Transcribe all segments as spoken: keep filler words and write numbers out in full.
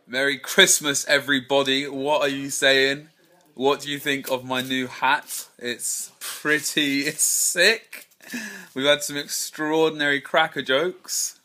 Merry Christmas, everybody. What are you saying? What do you think of my new hat? It's pretty, it's sick. We've had some extraordinary cracker jokes.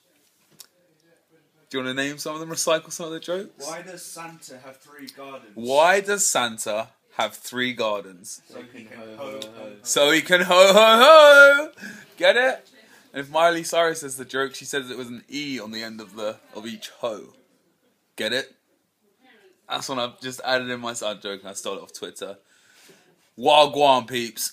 Do you want to name some of them, recycle some of the jokes? Why does Santa have three gardens? Why does Santa have three gardens? So he can ho ho ho. So he can ho ho ho! Get it? And if Miley Cyrus says the joke, she says it was an E on the end of the of each ho. Get it? That's one I've just added in my side joke and I stole it off Twitter. Wagwan peeps.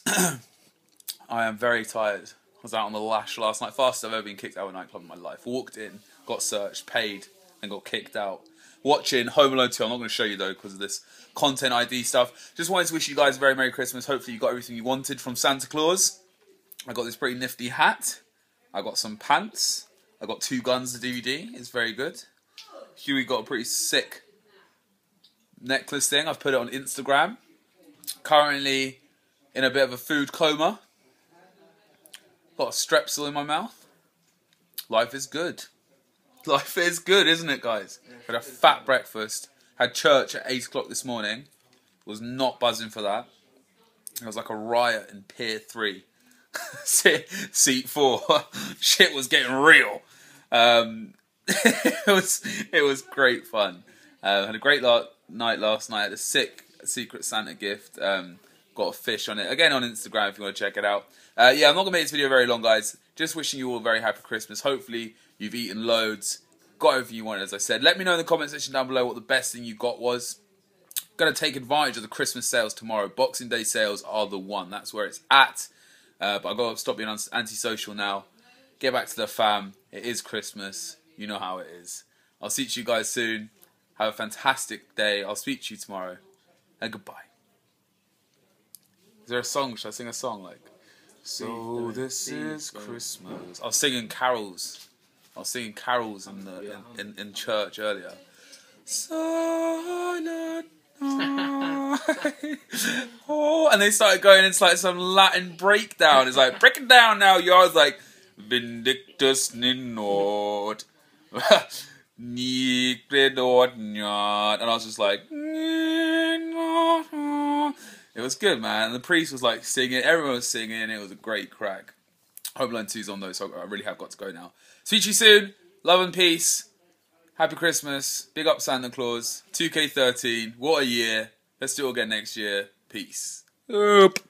I am very tired. I was out on the lash last night. Fastest I've ever been kicked out of a nightclub in my life. Walked in, got searched, paid, and got kicked out. Watching Home Alone two. I'm not going to show you though because of this content I D stuff. Just wanted to wish you guys a very Merry Christmas. Hopefully you got everything you wanted from Santa Claus. I got this pretty nifty hat. I got some pants. I got Two Guns, the D V D. It's very good. Huey got a pretty sick necklace thing. I've put it on Instagram. Currently in a bit of a food coma. Got a strepsil in my mouth. Life is good. Life is good, isn't it, guys? Had a fat breakfast. Had church at eight o'clock this morning. Was not buzzing for that. It was like a riot in Pier three. Seat four. Shit was getting real. Um, it was it was great fun. Uh, had a great la night last night. Had a sick Secret Santa gift. Um, got a fish on it. Again on Instagram if you want to check it out. Uh, yeah, I'm not going to make this video very long, guys. Just wishing you all a very happy Christmas. Hopefully you've eaten loads. Got everything you wanted, as I said. Let me know in the comment section down below what the best thing you got was. Going to take advantage of the Christmas sales tomorrow. Boxing Day sales are the one. That's where it's at. Uh, but I've got to stop being antisocial now. Get back to the fam. It is Christmas. You know how it is. I'll see you guys soon. Have a fantastic day. I'll speak to you tomorrow. And goodbye. Is there a song? Should I sing a song? Like, so this is Christmas. I was singing carols. I was singing carols in the in, in, in church earlier. Silent night. Oh, and they started going into like some Latin breakdown. It's like, break it down now, yo. It's like, Vindictus ninord. And I was just like, it was good, man. And the priest was like singing, everyone was singing, it was a great crack. Home Alone two's on though, so I really have got to go now. Speak to you soon. Love and peace. Happy Christmas. Big up Santa Claus. two K thirteen. What a year. Let's do it again next year. Peace. Oop.